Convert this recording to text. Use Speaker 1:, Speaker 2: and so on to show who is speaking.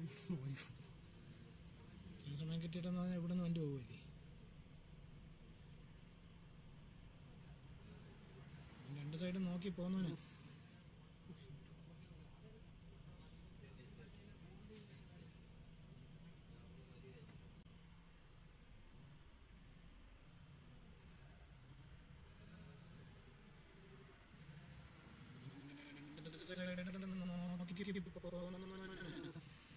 Speaker 1: സമയം കിട്ടിയിട്ടെന്ന് പറഞ്ഞാൽ ഇവിടെ നിന്ന് വണ്ടി പോകുമല്ലേ. രണ്ട് സൈഡ് നോക്കി പോകുന്നവന് നോക്കി